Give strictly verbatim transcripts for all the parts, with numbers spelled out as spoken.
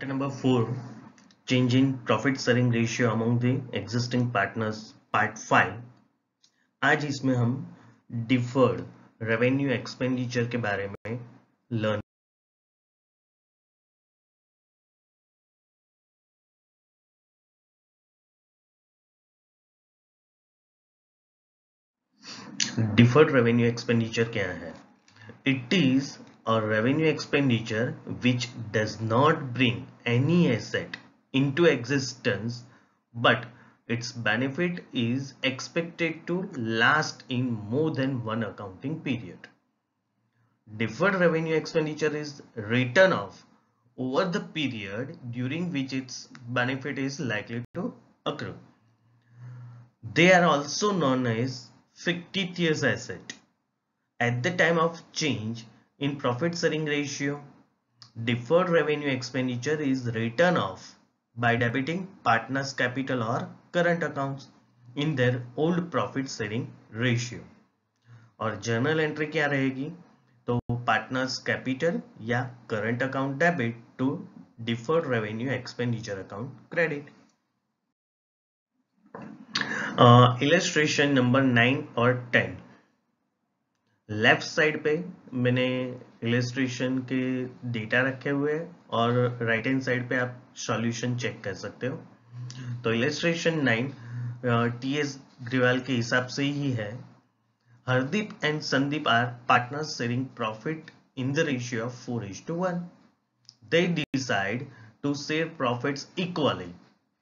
Chapter number four, change in profit sharing ratio among the existing partners, part five. आज इसमें हम deferred revenue expenditure के बारे में लर्न डिफर्ड रेवेन्यू एक्सपेंडिचर क्या है? It is a revenue expenditure which does not bring any asset into existence, but its benefit is expected to last in more than one accounting period. Deferred revenue expenditure is written off over the period during which its benefit is likely to accrue. They are also known as fictitious asset. At the time of change in profit sharing ratio, deferred revenue expenditure is written off by debiting partners' capital or current accounts in their old profit sharing ratio. और journal entry क्या रहेगी? तो partners capital या current account debit to deferred revenue expenditure account credit. Illustration number nine और ten. Left side पे मैंने illustration के data रखे हुए हैं और राइट हैंड साइड पे आप सॉल्यूशन चेक कर सकते हो. तो illustration nine T S Grewal के हिसाब से ही है. Hardeep and Sandeep are partners sharing profit in the ratio of four is to one. They decide to share profits equally.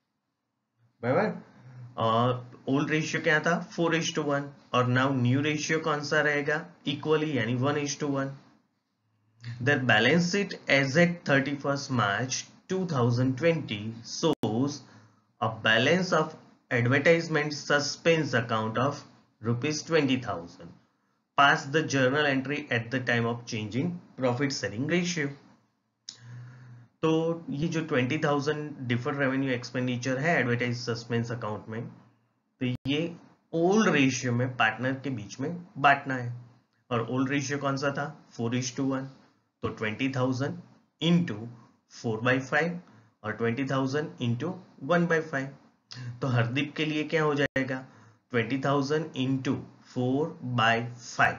बराबर. ओल्ड रेशियो क्या था? Four is to one. और नाउ न्यू रेशियो कौन सा रहेगा? इक्वली यानी one is to one. Their balance sheet as at thirty first March two thousand twenty shows a balance of advertisement suspense account of rupees twenty thousand. Pass the journal entry at the time of changing profit sharing ratio. तो ये जो twenty thousand deferred revenue expenditure है advertise suspense account में, तो ये old ratio में partner के बीच में बांटना है. और ओल्ड रेशियो कौन सा था? Four is to one. तो twenty thousand into four by five और twenty thousand into one by five. तो हरदीप के लिए क्या हो जाएगा? Twenty thousand into four by five.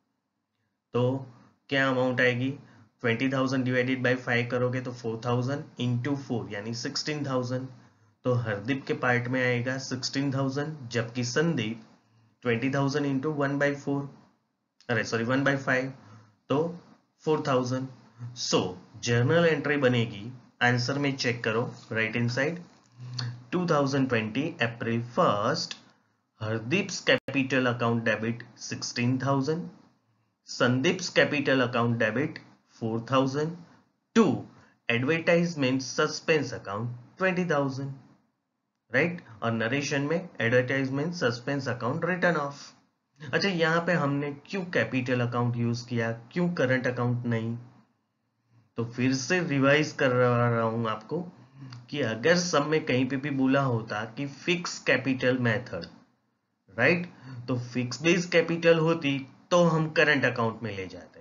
तो क्या अमाउंट आएगी? Twenty thousand divided by five करोगे तो फोर थाउजेंड इंटू फोर यानी सिक्सटीन थाउजेंड. तो हरदीप के पार्ट में आएगा सिक्सटीन थाउजेंड, जबकि Sandeep twenty thousand into one by four, अरे सॉरी वन बाई फाइव, तो four thousand. So journal entry बनेगी, आंसर में चेक करो right hand side. Two thousand twenty April first, Hardeep's capital account debit sixteen thousand, Sandeep's capital account debit four thousand to advertisement suspense account twenty thousand. Right. और narration में advertisement suspense account written off. अच्छा, यहां पे हमने क्यों capital account use किया, क्यों current account नहीं? तो फिर से रिवाइज कर रहा हूं आपको कि अगर सब में कहीं पे भी बोला होता कि फिक्स कैपिटल मेथड, राइट, तो फिक्स बेस कैपिटल होती तो हम करंट अकाउंट में ले जाते,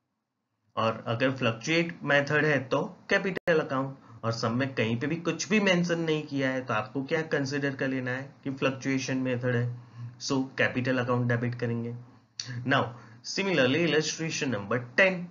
और अगर फ्लक्चुएट मेथड है तो कैपिटल अकाउंट. और सब में कहीं पे भी कुछ भी मेंशन नहीं किया है तो आपको क्या कंसीडर कर लेना है कि फ्लक्चुएशन मेथड है. सो कैपिटल अकाउंट डेबिट करेंगे. Now similarly illustration number ten.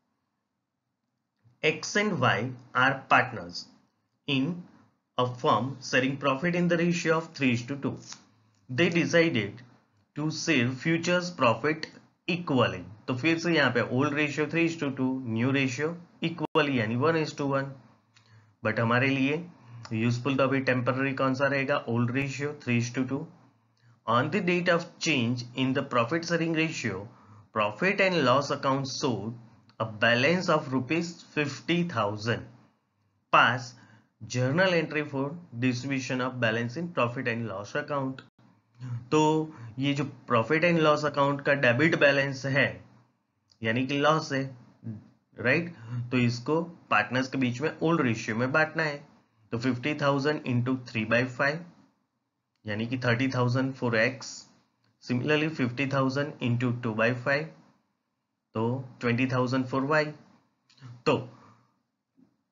X and Y are partners in a firm sharing profit in the ratio of three is to two. They decided to share futures profit equally. तो फिर से यहाँ पे old ratio three is to two, new ratio equally यानी one is to one. But हमारे लिए useful तो अभी टेम्पररी कौन सा रहेगा? Old ratio three is to two. On the date of change in the profit sharing ratio, profit and loss account showed a balance of rupees fifty thousand. Pass journal entry for distribution of balance in profit and loss account. तो ये जो profit and loss account का debit balance है यानी कि loss है, right, तो इसको पार्टनर्स के बीच में ओल्ड रेशियो में बांटना है. तो fifty thousand into three by five यानी कि thirty thousand for X. Similarly fifty thousand into two by five, तो ट्वेंटी थाउजेंड फॉर वाई. तो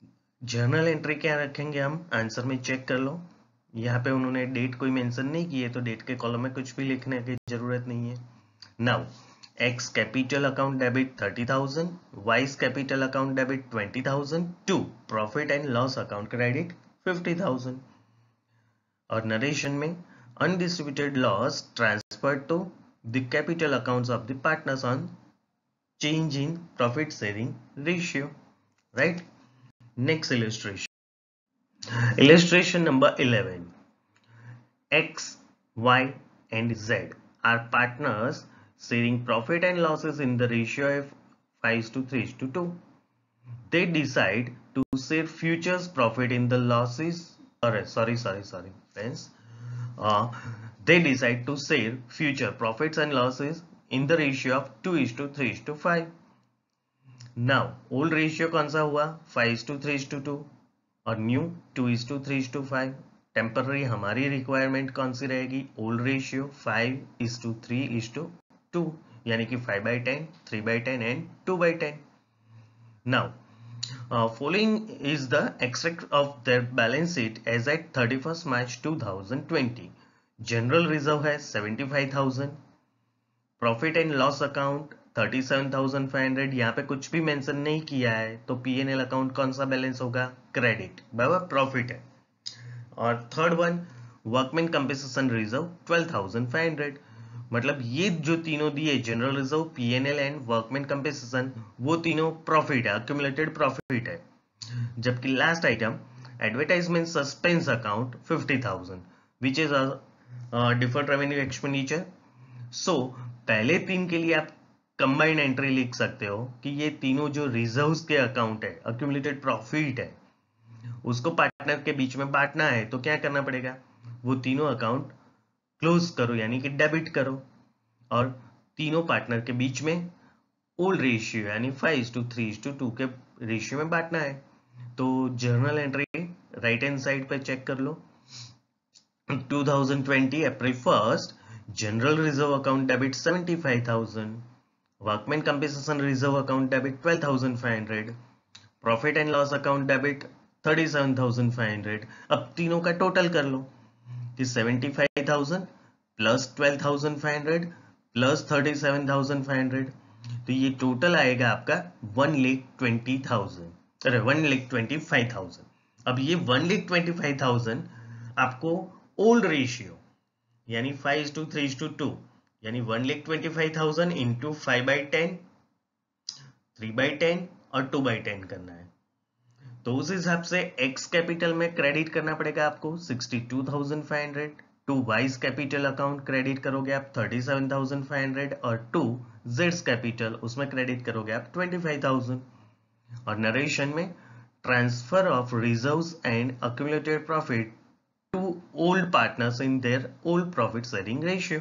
जर्नल एंट्री क्या रखेंगे हम, आंसर में चेक कर लो। यहाँ पे उन्होंने डेट कोई मेंशन नहीं की है, तो डेट के कॉलम में कुछ भी लिखने की जरूरत नहीं है। Now X capital account debit thirty thousand, Y's capital account debit twenty thousand, to profit and loss account credit fifty thousand. और नरेशन में undistributed loss transferred to the capital accounts of the partners on change in profit sharing ratio, right. Next illustration. Illustration number eleven. X, Y and Z are partners sharing profit and losses in the ratio of five to three to two. They decide to share futures profit in the losses. Or sorry, sorry, sorry, friends. Uh, they decide to share future profits and losses in the ratio of two is to three is to five. Now, old ratio कौन सा हुआ, five is to three is to two. और new two is to three is to five. Temporary हमारी requirement कौन सी रहेगी, old ratio five is to three is to two, यानी कि five by ten, three by ten and two by ten. Now following is the extract of their balance sheet as at thirty first March two thousand twenty. General reserve है seventy five thousand, profit and loss account thirty seven thousand five hundred, यहाँ पे कुछ भी mention नहीं किया है, तो P N L account कौन सा बैलेंस होगा, क्रेडिट, बराबर प्रॉफिट है। और third one workman compensation reserve twelve thousand five hundred, मतलब ये जो तीनों दिए general reserve, P N L and workman compensation, वो तीनों प्रॉफिट है, अक्यूमुलेटेड प्रॉफिट है। जबकि last item advertisement suspense account fifty thousand which is deferred revenue expenditure. So पहले तीन के लिए आप कंबाइंड एंट्री लिख सकते हो कि ये तीनों जो रिजर्व्स के अकाउंट है, अक्यूमुलेटेड प्रॉफिट है, उसको पार्टनर के बीच में बांटना है, तो क्या करना पड़ेगा, वो तीनों अकाउंट क्लोज करो, यानी कि डेबिट करो, और तीनों पार्टनर के बीच में ओल्ड रेशियो यानी five to three to two के रेशियो में बांटना है। तो journal entry right hand side पे चेक कर लो, two thousand twenty April first general reserve account debit seventy five thousand, workman compensation reserve account debit twelve thousand five hundred, profit and loss account debit thirty seven thousand five hundred. अब तीनों का total कर लो कि seventy five thousand plus twelve thousand five hundred plus thirty seven thousand five hundred, तो ये total आएगा आपका वन लेख ट्वेंटी थाउजेंड, अरे one lakh twenty five thousand. अब ये one lakh twenty five thousand आपको ओल्ड रेशियो यानी five to three to two, यानी one lakh twenty five thousand into five by ten, three by ten और टू बाई टेन करना है। तो उस हिसाब से एक्स कैपिटल में क्रेडिट करना पड़ेगा आपको sixty two thousand five hundred, to Y's capital account credit करोगे आप thirty seven thousand five hundred, और टू जेड्स कैपिटल उसमें क्रेडिट करोगे आप ट्वेंटी फाइव थाउजेंड। और नरेशन में transfer of reserves and accumulated profit to old partners in their old profit sharing ratio.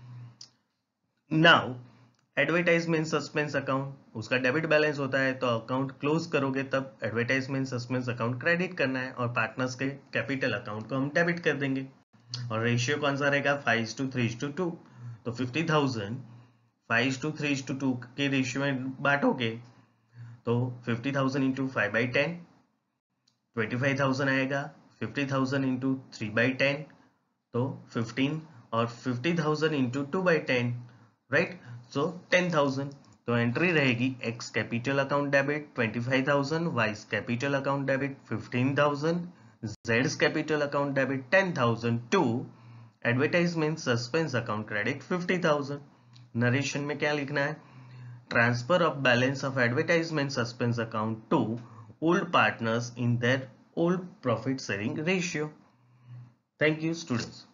Now advertisement suspense account, उसका debit balance होता है, तो अकाउंट क्लोज करोगे तब एडवर्टाइजमेंट सस्पेंस अकाउंट क्रेडिट करना है, और पार्टनर्स के कैपिटल अकाउंट को हम डेबिट कर देंगे। और रेशियो कौन सा रहेगा, five to three to two, तो fifty thousand five to three to two के रेशियो में बांटोगे तो fifty thousand into five by ten twenty five thousand आएगा, fifty thousand into three by ten तो फिफ्टीन, और fifty thousand into two by ten, right, so ten thousand. तो entry रहेगी X capital account debit twenty five thousand, Y's capital account debit fifteen thousand, जेड्स capital account debit ten thousand, to advertisement suspense account credit fifty thousand. Narration में क्या लिखना है, transfer of balance of advertisement suspense account to old partners in their old profit sharing ratio. Thank you students.